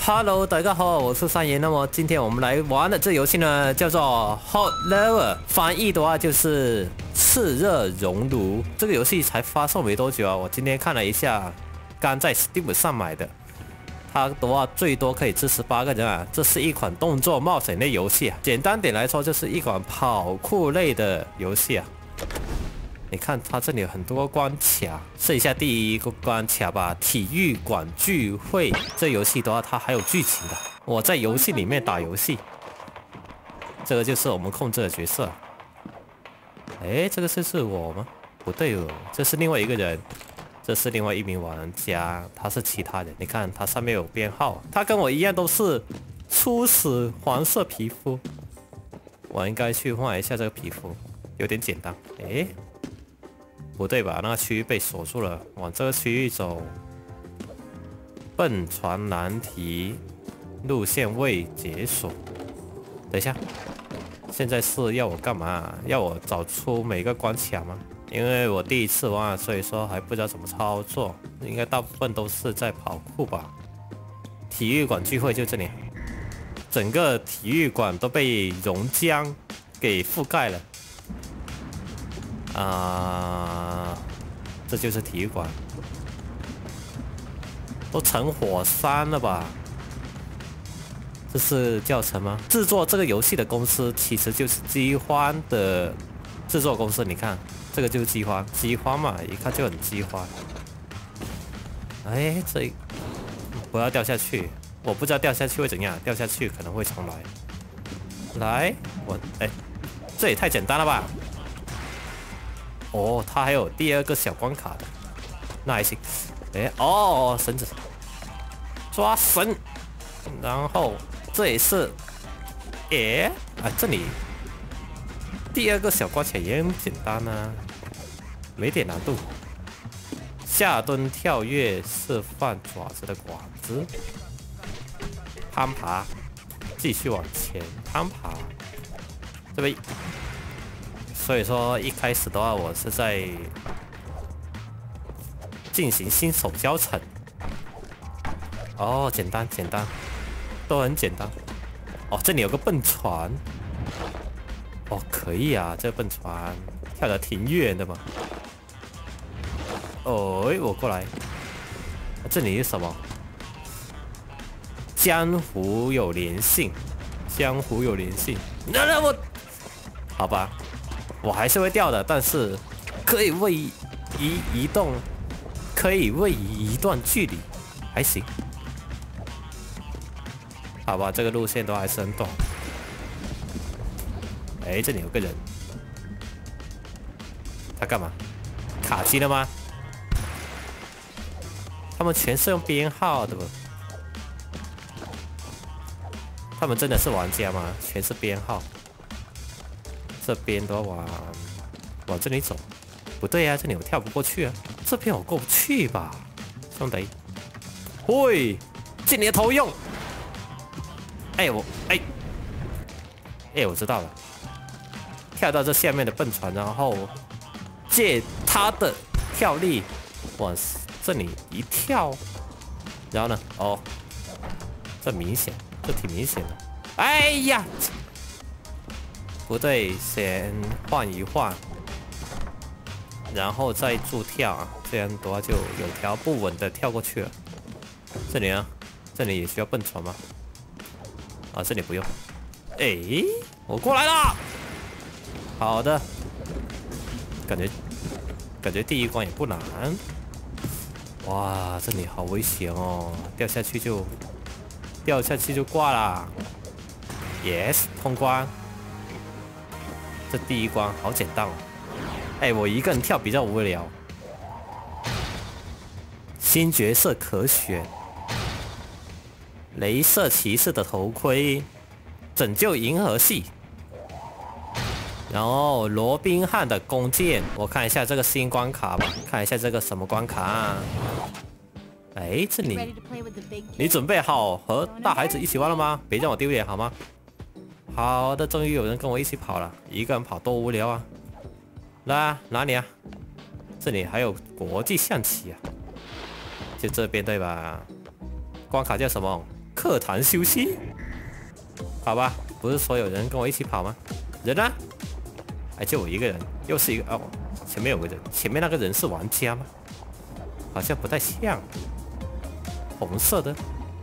Hello， 大家好，我是三爷。那么今天我们来玩的这游戏呢，叫做 Hot Lava， 翻译的话就是炽热熔炉。这个游戏才发售没多久啊，我今天看了一下，刚在 Steam 上买的。它的话最多可以支持8个人啊。这是一款动作冒险类游戏啊，简单点来说就是一款跑酷类的游戏啊。你看它这里有很多关卡，试一下第一个关卡吧。体育馆聚会，这游戏的话它还有剧情的。我在游戏里面打游戏，这个就是我们控制的角色。哎，这个是我吗？不对哦，这是另外一个人，这是另外一名玩家，他是其他人。你看他上面有编号，他跟我一样都是初始黄色皮肤。我应该去换一下这个皮肤，有点简单。哎。不对吧？那个区域被锁住了，往这个区域走。蹦船难题路线未解锁。等一下，现在是要我干嘛？要我找出每个关卡吗？因为我第一次玩，所以说还不知道怎么操作。应该大部分都是在跑酷吧。体育馆聚会就这里，整个体育馆都被熔浆给覆盖了。这就是体育馆，都成火山了吧？这是教程吗？制作这个游戏的公司其实就是饥荒的制作公司。你看，这个就是饥荒，饥荒嘛，一看就很饥荒。哎，这不要掉下去，我不知道掉下去会怎样，掉下去可能会重来。来，哎，这也太简单了吧？哦，它还有第二个小关卡的，那还行。哎，哦，绳子，抓绳，然后这也是，哎，这里第二个小关卡也很简单啊，没点难度。下蹲跳跃，释放爪子的管子，攀爬，继续往前攀爬，这边。所以说一开始的话，我是在进行新手教程。哦，简单，都很简单。哦，这里有个蹦船。哦，可以啊，这个蹦船跳得挺远的嘛。哦，我过来。这里是什么？江湖有灵性，江湖有灵性。那我，好吧。我还是会掉的，但是可以位移动，可以位移一段距离，还行。好吧，这个路线都还是很短。哎，这里有个人，他干嘛？卡机了吗？他们全是用编号的不？他们真的是玩家吗？全是编号。这边的话往这里走，不对呀，这里我跳不过去啊，这边我过不去吧，兄弟。喂，借你的头用。哎，我知道了，跳到这下面的蹦船，然后借他的跳力往这里一跳，然后呢，哦，这明显，这挺明显的。哎呀！不对，先换一换，然后再助跳啊，这样的话就有条不紊的跳过去了。这里啊，这里也需要蹦船吗？啊，这里不用。哎，我过来了。好的，感觉第一关也不难。哇，这里好危险哦，掉下去就挂啦。Yes， 通关。这第一关好简单哦！哎，我一个人跳比较无聊。新角色可选：雷射骑士的头盔，拯救银河系，然后罗宾汉的弓箭。我看一下这个新关卡吧，看一下这个什么关卡啊？哎，这里，你准备好和大孩子一起玩了吗？别让我丢脸好吗？好的，终于有人跟我一起跑了，一个人跑多无聊啊！来，哪里啊？这里还有国际象棋啊，就这边对吧？关卡叫什么？ 课堂休息。好吧，不是所有人跟我一起跑吗？人呢？哎，就我一个人，又是一个哦，前面有个人，前面那个人是玩家吗？好像不太像。红色的，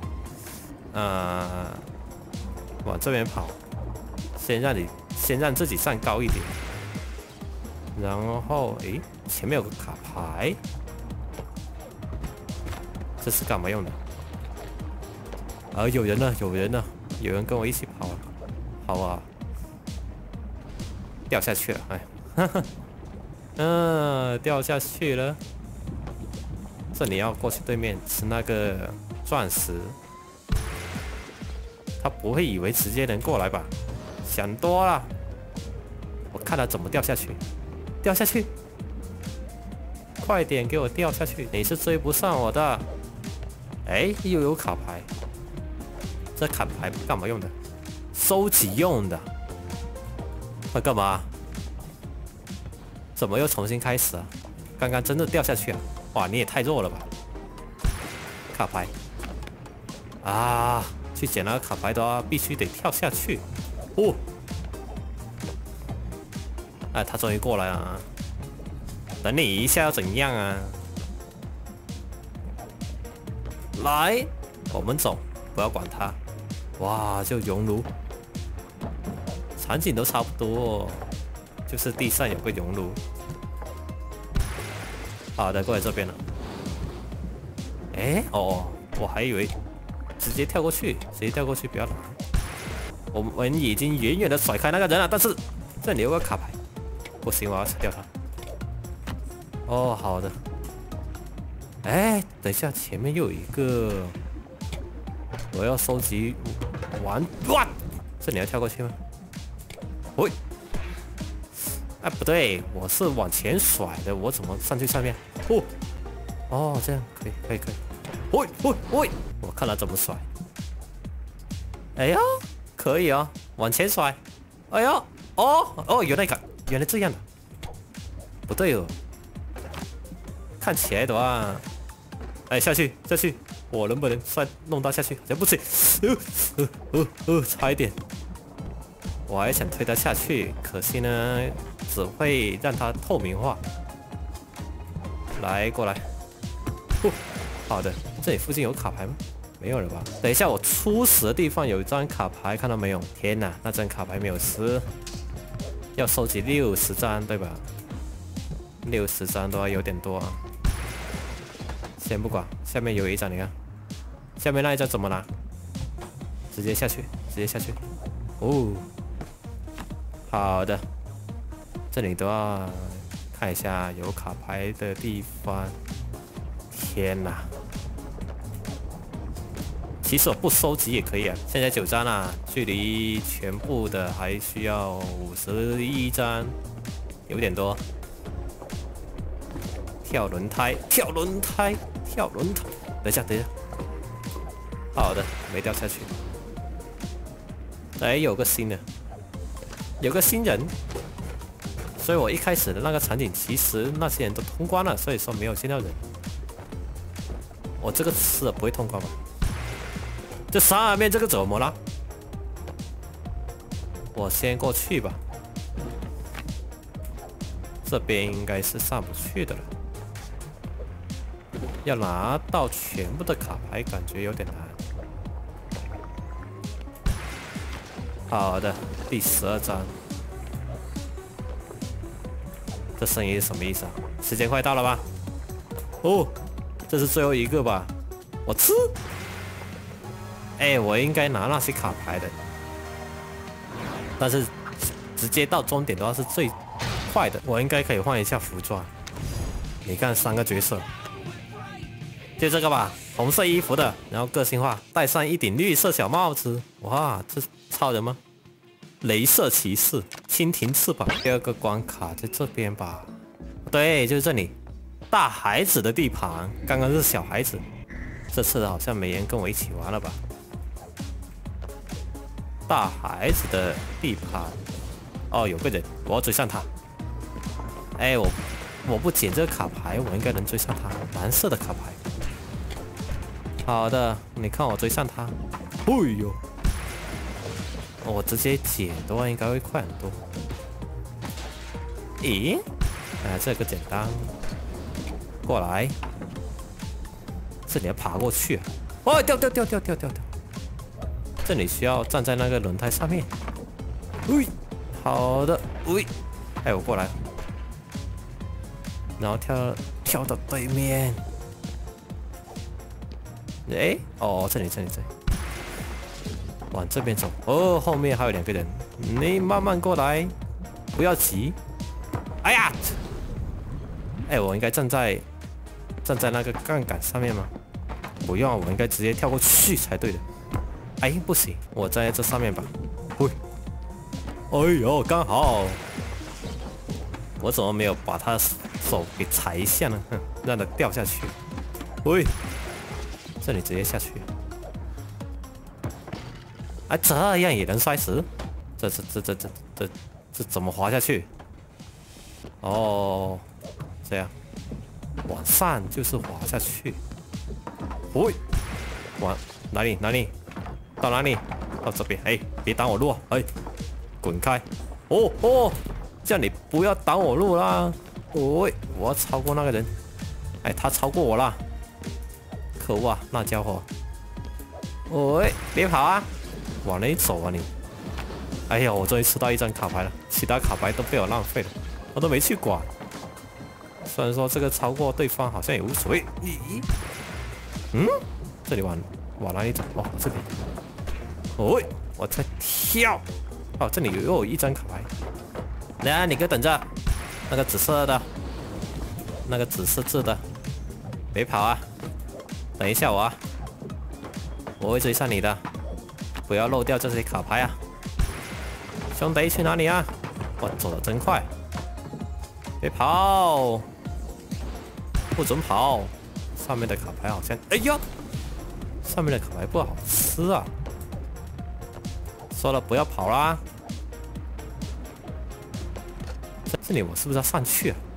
往这边跑，先让自己站高一点，然后诶，前面有个卡牌，这是干嘛用的？有人了，有人了，有人跟我一起跑了，好啊，掉下去了，哎，哈哈，掉下去了。这里要过去对面吃那个钻石，他不会以为直接能过来吧？想多了。我看他怎么掉下去，掉下去，快点给我掉下去！你是追不上我的。哎，又有卡牌，这卡牌干嘛用的？收集用的。会干嘛？怎么又重新开始啊？刚刚真的掉下去啊！哇，你也太弱了吧！卡牌啊，去捡那个卡牌的话，必须得跳下去。哦，哎，他终于过来了啊！等你一下要怎样啊？来，我们走，不要管他。哇，就熔炉，场景都差不多，就是地上有个熔炉。好的，过来这边了。哎，哦，我还以为直接跳过去，直接跳过去比较难。我们已经远远的甩开那个人了，但是这里有个卡牌，不行，我要吃掉它。哦，好的。哎，等一下，前面又有一个，我要收集完。哇，这里要跳过去吗？喂。哎，不对，我是往前甩的，我怎么上去上面？哦，这样可以。喂，我看他怎么甩。哎呀，可以啊，往前甩。哎呀，哦，原来这样的。不对哦，看起来的话，哎，下去，我能不能弄到下去？好像不行。差一点。我还想推他下去，可惜呢，只会让他透明化。来，过来。好的，这里附近有卡牌吗？没有了吧？等一下，我初始的地方有一张卡牌，看到没有？天哪，那张卡牌没有吃，要收集60张，对吧？60张的话有点多啊。先不管，下面有一张，你看，下面那一张怎么拿？直接下去。哦。好的，这里都要看一下有卡牌的地方。天哪！其实我不收集也可以啊。现在9张啦，距离全部的还需要51张，有点多。跳轮胎！等一下。好的，没掉下去。哎，有个新人，所以我一开始的那个场景，其实那些人都通关了，所以说没有见到人。我这个吃了不会通关吧？这上面这个怎么了？我先过去吧。这边应该是上不去的了。要拿到全部的卡牌，感觉有点难。好的，第12张。这声音是什么意思啊？时间快到了吧？哦，这是最后一个吧？我吃。哎，我应该拿那些卡牌的，但是直接到终点的话是最快的。我应该可以换一下服装。你看3个角色，就这个吧，红色衣服的，然后个性化，戴上一顶绿色小帽子。哇，这是超人吗？雷射骑士，蜻蜓翅膀。第2个关卡在这边吧？对，就是这里，大孩子的地盘。刚刚是小孩子，这次好像没人跟我一起玩了吧？大孩子的地盘。哦，有个人，我要追上他。哎，我不捡这个卡牌，我应该能追上他。蓝色的卡牌。好的，你看我追上他。 哎呦！我直接捡的话应该会快很多。咦？这个简单。过来，这里要爬过去。哦，掉！这里需要站在那个轮胎上面。喂，好的，喂，哎，我过来，然后跳到对面。哎，哦，这里，往这边走。哦，后面还有2个人，你慢慢过来，不要急。哎呀，哎，我应该站在那个杠杆上面吗？不用，我应该直接跳过去才对的。哎，不行，我站在这上面吧。喂，哎呦，刚好。我怎么没有把他手给踩一下呢？哼，让他掉下去。喂，这里直接下去。啊，这样也能摔死？这怎么滑下去？哦，这样，往上就是滑下去。喂，往哪里？到哪里？到这边。哎，别挡我路！哎，滚开！哦，这样你不要挡我路啦！喂，我要超过那个人。哎，他超过我了。可恶啊，那家伙！喂，别跑啊！往哪里走啊你？哎呀，我终于吃到1张卡牌了，其他卡牌都被我浪费了，我都没去管。虽然说这个超过对方好像也无所谓。咦？这里往哪里走？哦，这边。喂，我在跳。哦，这里又有1张卡牌。来，你给我等着，那个紫色的，那个紫色字的，别跑啊！等一下我啊，我会追上你的，不要漏掉这些卡牌啊！兄弟，去哪里啊？我走得真快，别跑，不准跑！上面的卡牌好像，哎呀，上面的卡牌不好吃啊！说了不要跑啦！这里我是不是要上去啊？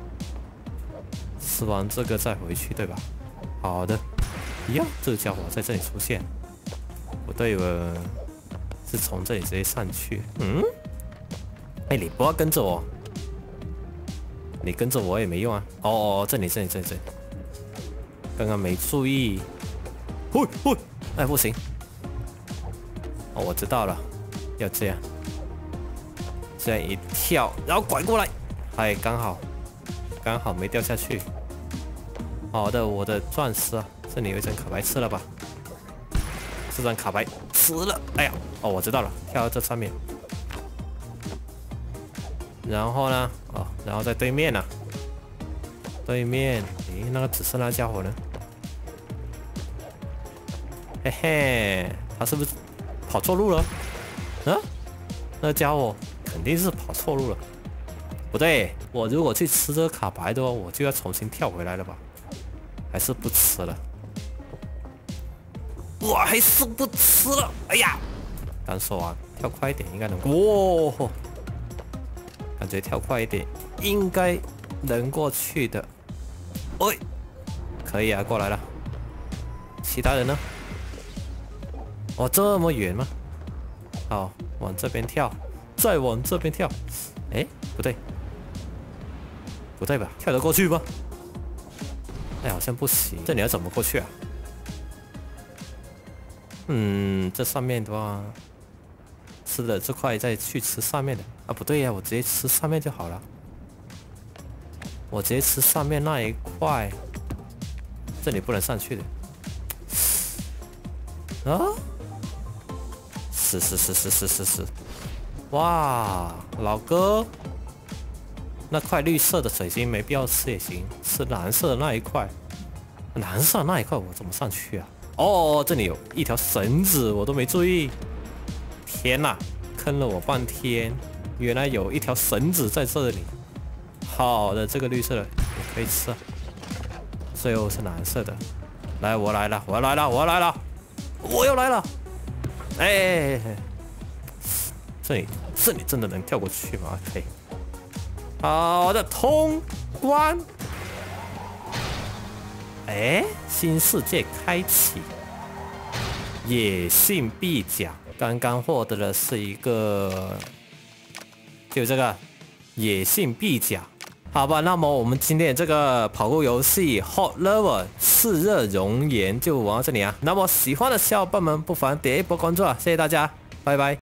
吃完这个再回去，对吧？好的。呀，这个家伙在这里出现，不对吧？是从这里直接上去。哎，你不要跟着我，你跟着我也没用啊。哦，这里，刚刚没注意。喂，哎，不行。哦，我知道了，要这样。这样一跳，然后拐过来，哎，刚好没掉下去。好的，我的钻石啊，这里有1张卡牌吃了吧？这张卡牌吃了，哎呀，哦，我知道了，跳到这上面，然后呢，哦，然后在对面呢，对面，诶，那个紫色那家伙呢？嘿嘿，他是不是跑错路了？啊，那家伙。肯定是跑错路了，不对，我如果去吃这个卡牌的话，我就要重新跳回来了吧？还是不吃了？我还是不吃了。哎呀，刚说完，跳快一点应该能过。哇，感觉跳快一点应该能过去的。喂，可以啊，过来了。其他人呢？哦，这么远吗？好，往这边跳。再往这边跳，哎，不对吧？跳得过去吗？哎，好像不行。这里要怎么过去啊？这上面的话，吃了这块再去吃上面的啊？不对呀，我直接吃上面就好了。我直接吃上面那一块，这里不能上去的。啊？是。哇，老哥，那块绿色的水晶没必要吃也行，吃蓝色的那一块。蓝色的那一块我怎么上去啊？哦，这里有1条绳子，我都没注意。天哪，坑了我半天，原来有1条绳子在这里。好的，这个绿色的我可以吃。最后是蓝色的，来，我来了，我又来了。哎。这里真的能跳过去吗？可以。好的，通关。哎，新世界开启。 野性臂甲，刚刚获得的是一个，就这个野性臂甲。好吧，那么我们今天的这个跑酷游戏 Hot Lover 炽热熔岩就玩到这里啊。那么喜欢的小伙伴们不妨点一波关注啊，谢谢大家，拜拜。